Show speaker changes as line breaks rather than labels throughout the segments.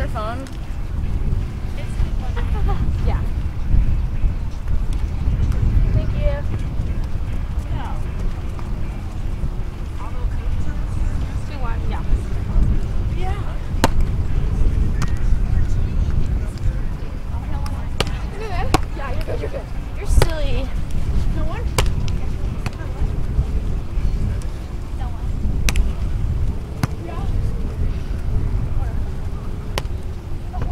phone? Yeah. Thank you. Yeah. Yeah. Yeah, you're good, you're good. You're silly. No one? Yeah.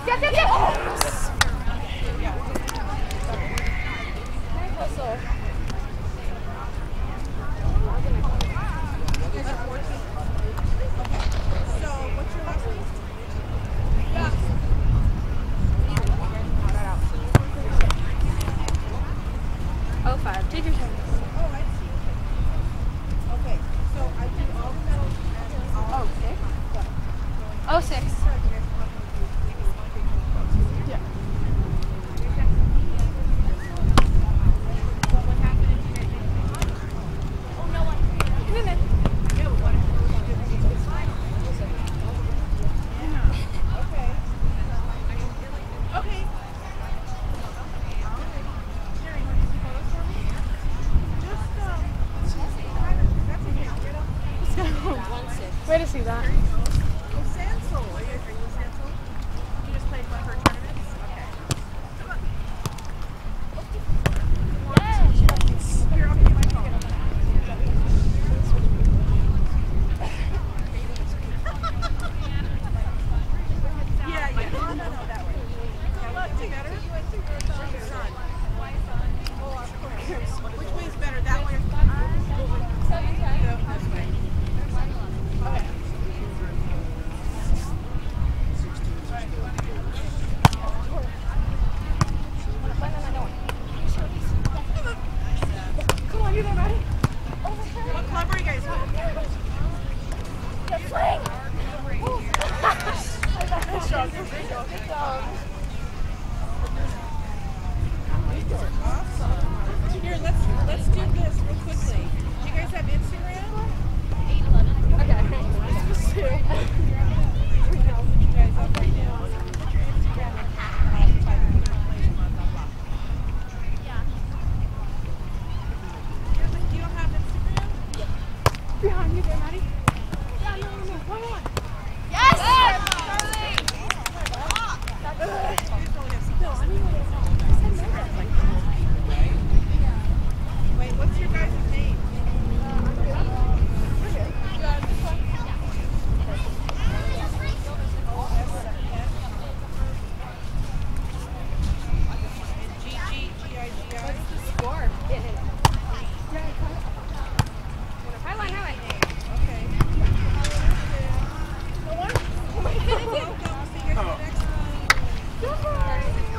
Way to see that.
Here, let's do this real quickly. Do you guys have Instagram?
811. Okay.
You guys up right now? What's your Instagram? You don't have Instagram?
Yep. Behind you there, Maddie. Yeah, no. One more.
Yes!
Wait, what's your guys' name?
What's the score? Highline.
Okay. No one? Welcome. See you guys next time.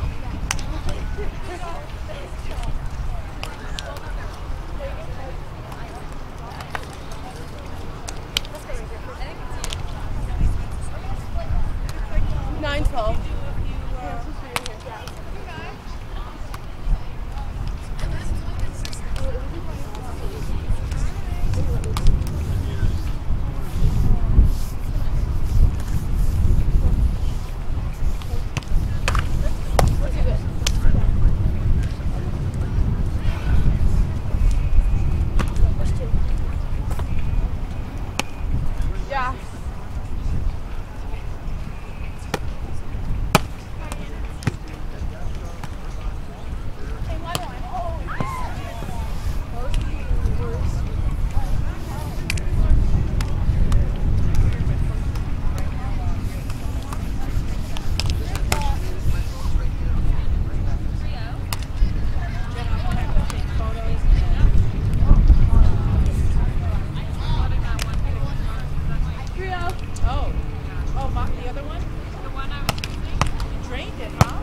The other one? The one I was using. You drained it, huh?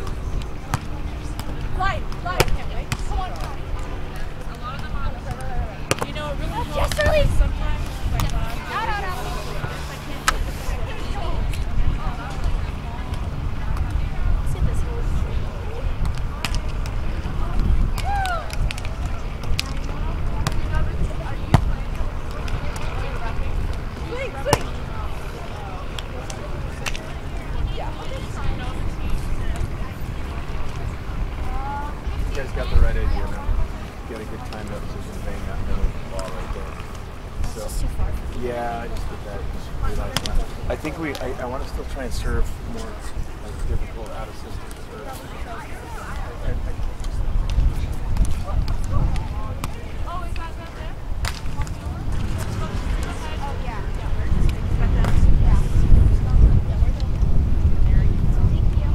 Light. I can't wait. Come on. A lot of them are. You know, it really helps.
Yes, Charlize.
Sometimes it's like,
No. See this one.
You guys got the right idea now. Get a good timed up position thing out in the middle of the ball right there. So,
Too far.
yeah, I just did that. Just realized that. I think I want to still try and serve more like difficult out of system serves.
Thank you.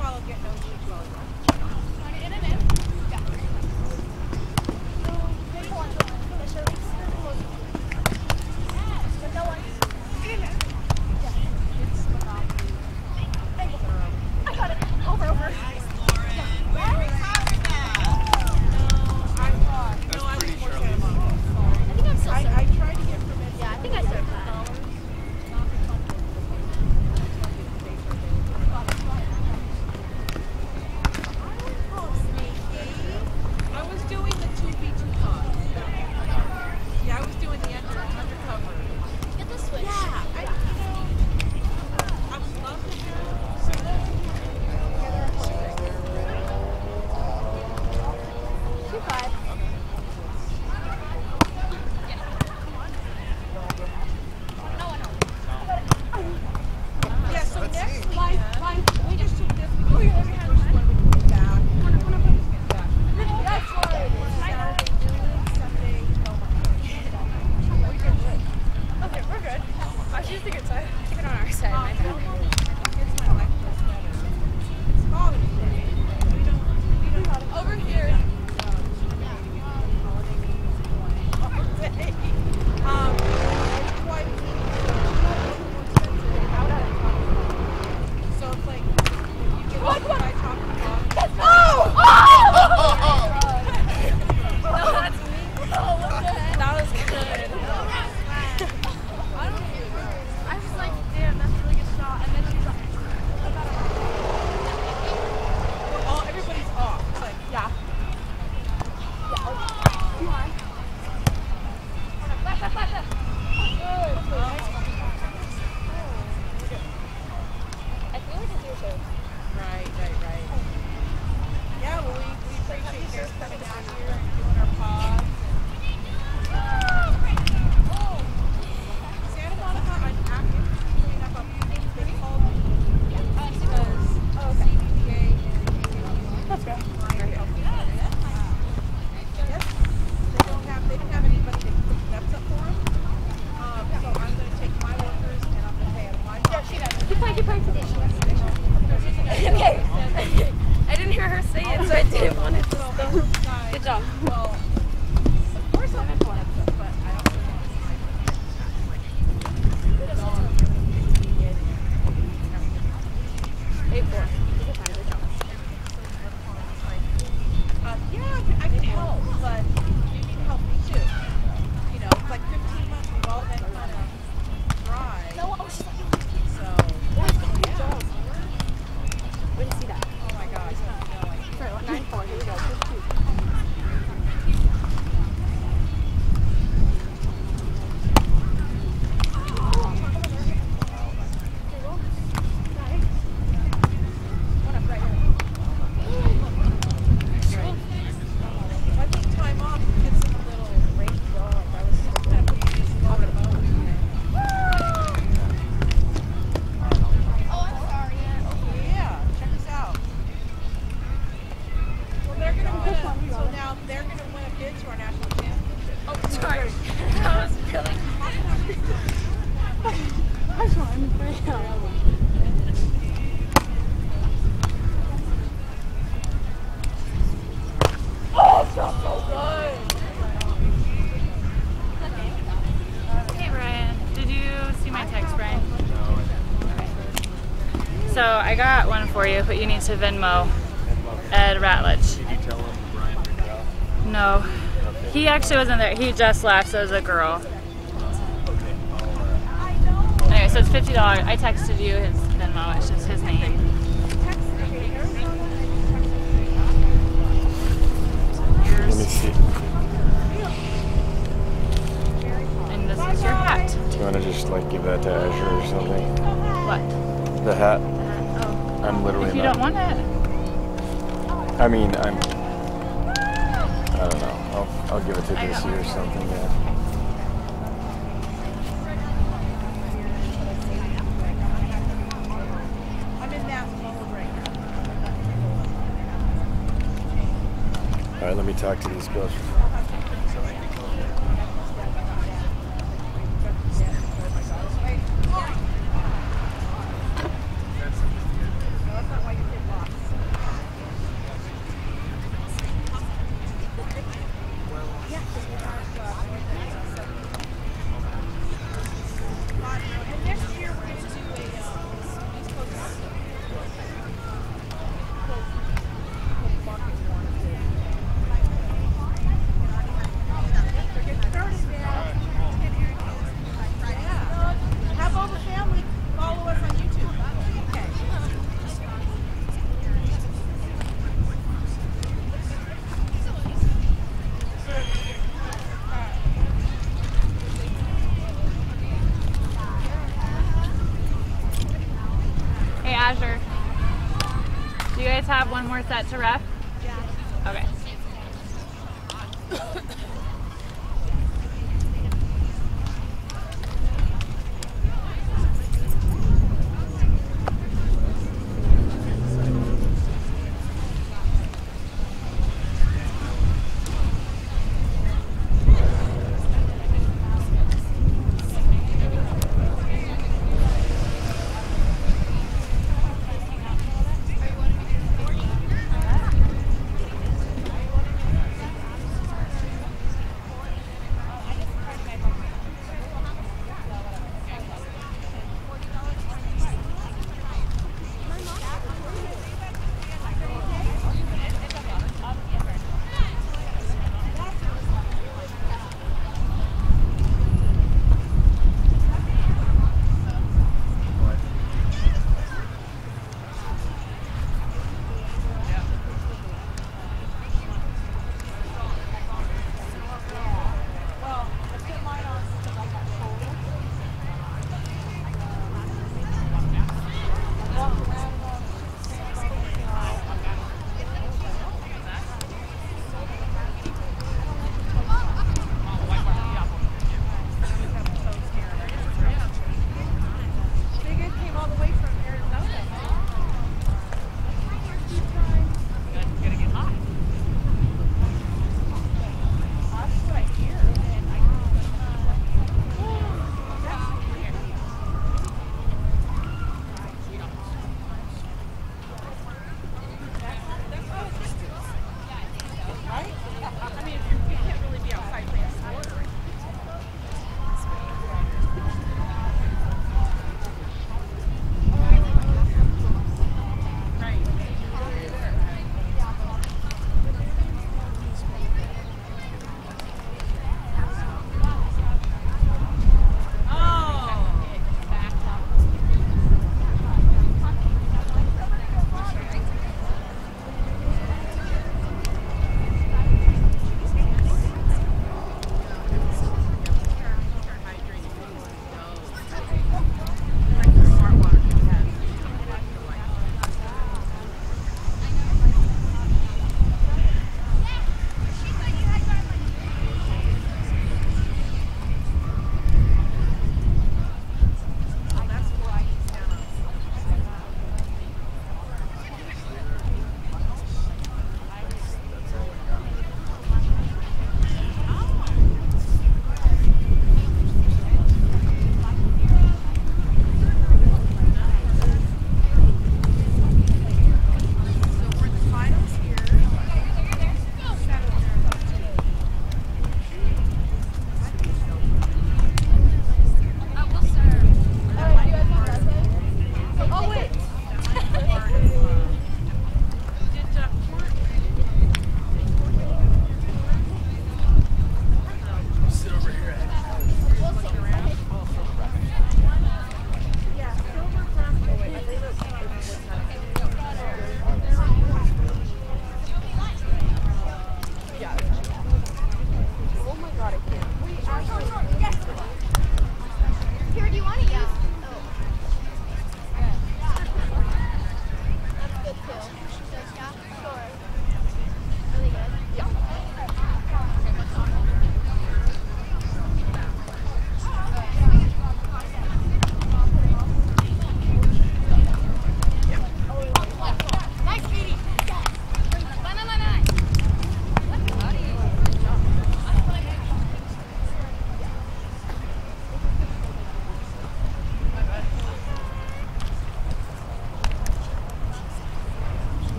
follow Get No Cheek Volleyball.
In and in. Yeah. No one. I got it. Over. I tried to get permission. Yeah, I think I served that.
I was doing the 2v2 toss. Yeah, I was doing the undercover.
Get the switch.
Yeah, I would love to have some.
2-5.
Yeah, so next weekend, we just took this because we had one we can get back.
That's what it is.
Saturday noon, Sunday,
Okay, we're good. I choose the good side. Keep it on our side. My bad.
It's my life is better. It's Father's Day. We don't
Over here.
It's quite so it's like if you get what? By talking about
Oh! No, that's me. Oh, what the heck? That was good. I was like, damn, that's a really good shot. And then she's like,
everybody's off. It's like,
yeah. Come on. Left. I feel like it's your show.
right. Yeah, well, we appreciate you guys coming out here and doing our pods. Santa Monica, I'm active doing up a thing called because CBVA and
Let's go.
Yes. They don't have anybody to put steps up for them. So I'm going to take my workers and I'm going to pay out of my pocket.
Keep playing today. Okay. I didn't hear her say it, so I didn't want it to stop. Good job.
Well, of course I'll have one of them, but I don't really want to.
8-4.
Yeah, I can help, but you need to help me too. You know, it's like 15 months we've all been kind of dry.
No, I was just like,
So,
yeah.
yeah.
Where did you see that?
Oh my gosh, no idea.
Sorry, 9-4. Here we go. 2.
I think time off gets them a little rained off. I was kind of putting these on the phone.
Oh, I'm sorry.
Yeah, check this out. Well, they're gonna win. So now they're gonna win a bid to our national championship.
Oh, sorry. That was really Oh, it's not so good.
Hey Brian, did you see my text, Brian? Okay. So I got one for you, but you need to Venmo Ed Ratledge.
Did you tell him Brian figured out?
No, he actually wasn't there. He just left, so it was a girl.
Okay.
Anyway, so it's $50. I texted you his Venmo. It's just his name.
Let me see.
And this is your hat.
Do you want to just like give that to Azure or something?
What?
The hat.
Oh.
I'm literally
If you
not.
don't want it.
I mean, I don't know. I'll give it to Dizzy or something. Yeah.
I'm in that mode right now.
All right, let me talk to these girls.
No, that's not why your kid lost.
Azure. Do you guys have one more set to ref? Yeah. Okay.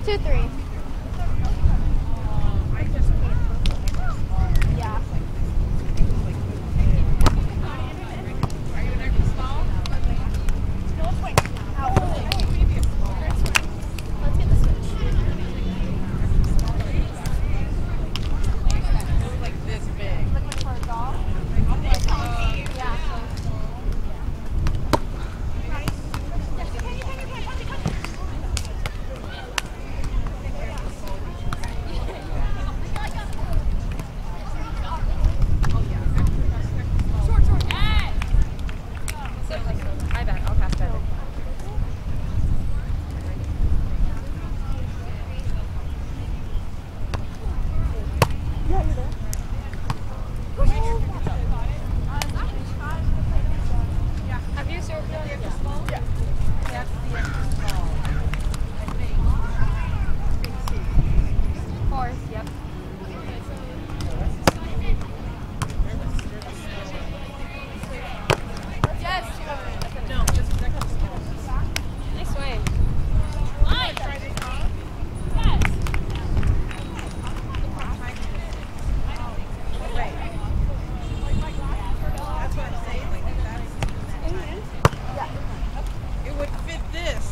2-3. Yeah.
Are you an extra small? No, let's wait. Maybe a small.
Let's get the switch.
Like this big.
Looking for a doll? Yeah.
My bad, I'll pass that.
Have you served on the extra small? Yeah.
That's the extra small. I think. Big C.
Fourth, yep. Yes!
No, just the extra small.
Nice swing.
Try this on. Wait. That's what I'm saying. Like that's. It would fit this.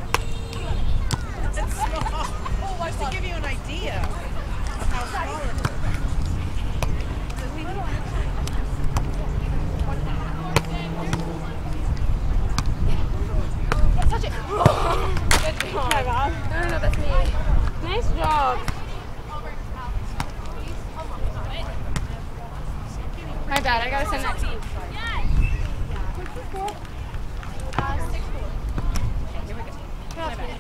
It's small. Just to give you an idea of how small it is.
Touch it! Good job. No, that's me. Nice job. My bad, I gotta send that to you. Here we go. My bad.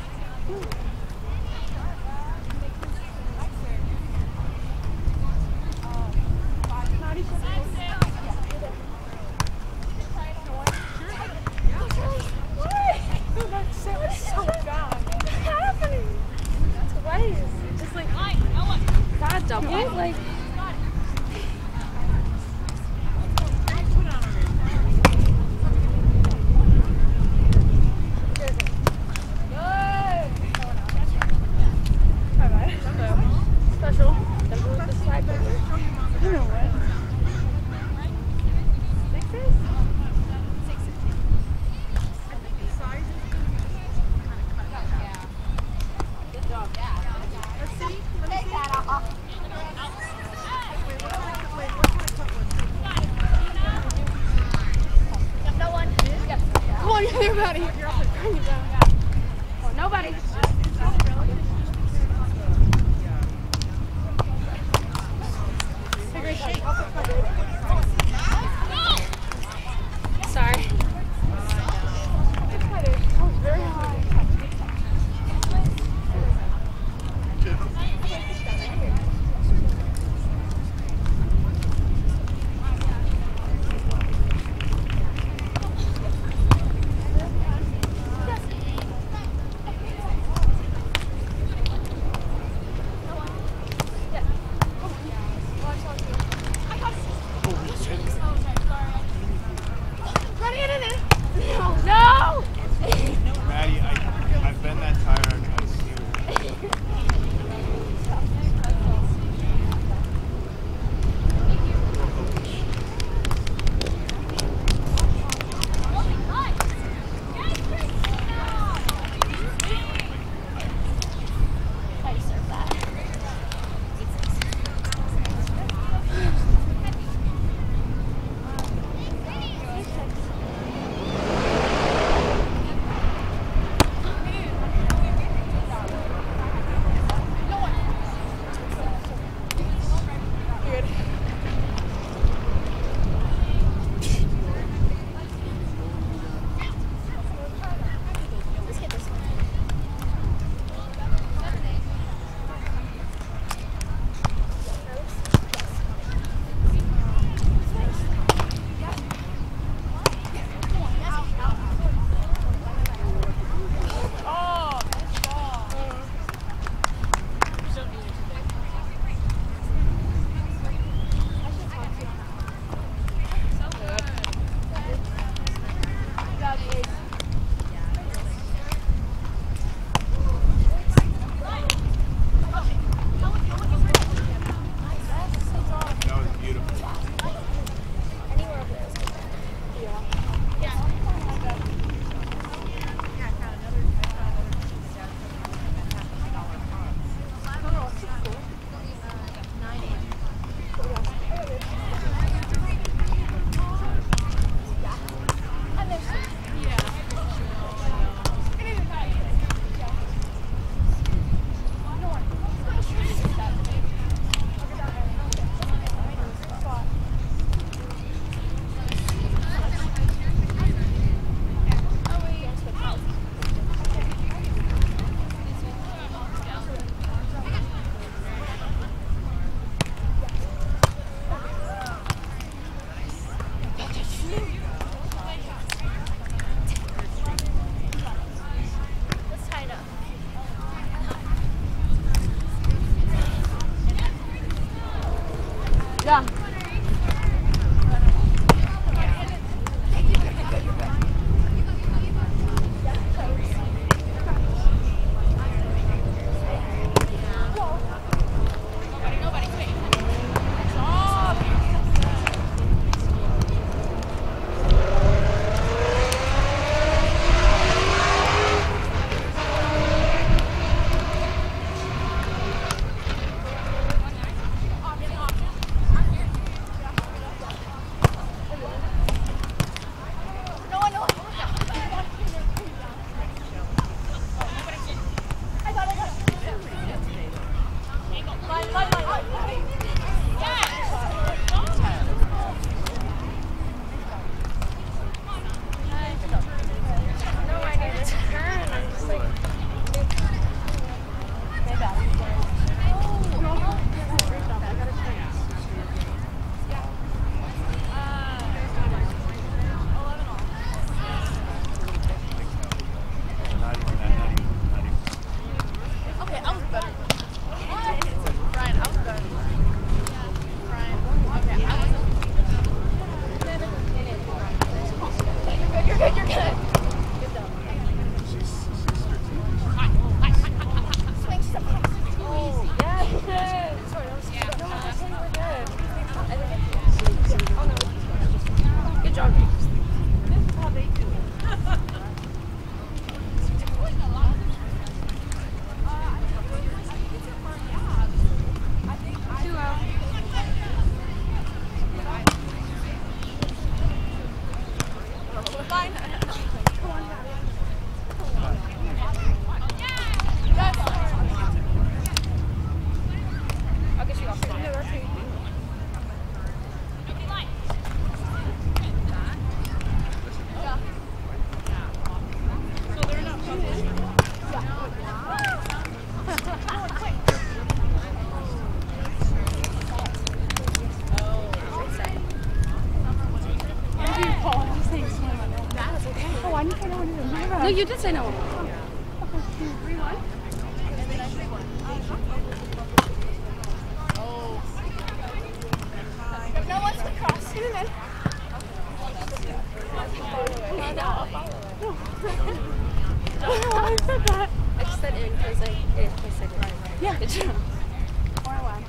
Double? Like, special. Double with the slide button. You know what? Sixes?
Let's see. Let me see.
Yeah. No, you did say no. Okay, 3-1. No one's to cross. I said that. I just said in because I said it right. Yeah. Good job. 4-1.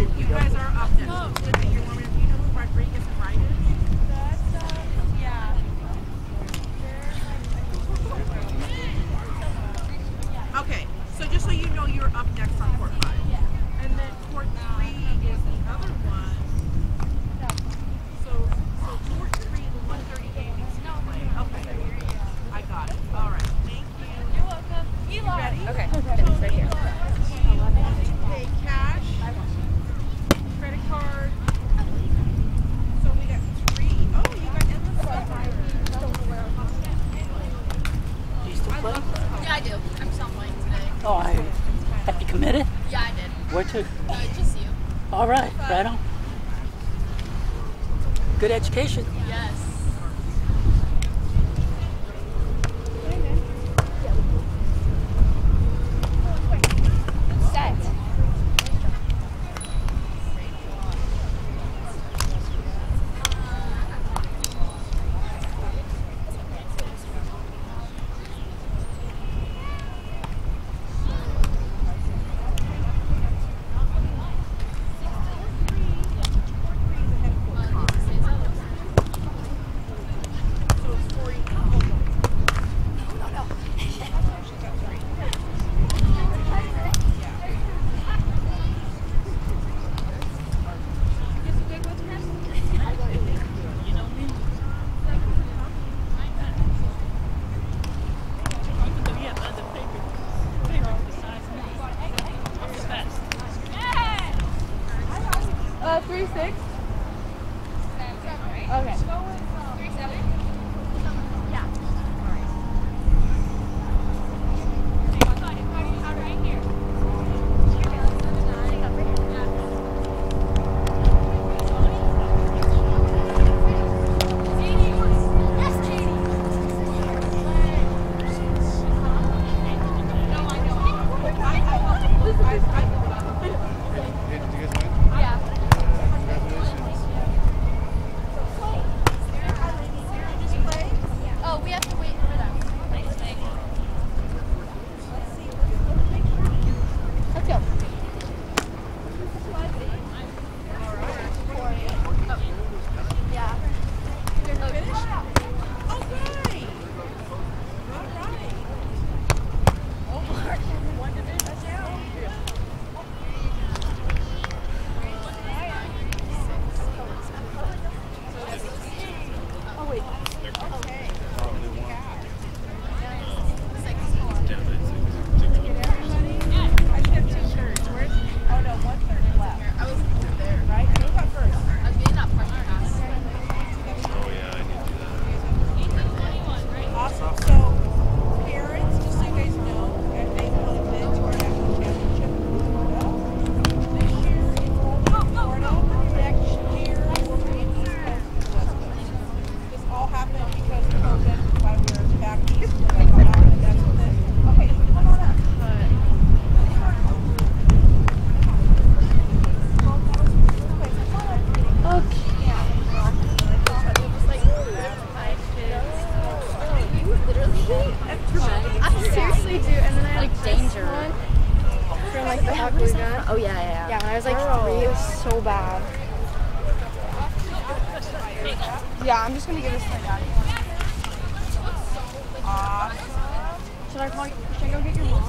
You guys are up next. It's good that you're warming up. Do you know who Rodriguez and Wright is? Yeah. Okay, so just so you know, you're up next on court 5. And then court 3 is the other one. So court 3, the 1:30 game needs to play. Okay. I got it. All right. Thank you.
You're welcome.
You ready?
Okay. It's right here.
Pay cash, credit card. So we got 3. Oh, you got endless supply.
Do you still play?
Yeah, I do. I'm still playing today.
Oh, have you committed?
Yeah, I did.
Where to?
Just you.
All right, right on. Good education.
Yes. Set.
Oh yeah. Yeah, when I was like 3, it was so bad. Yeah, I'm just gonna give this to my dad. Should I go get your mom?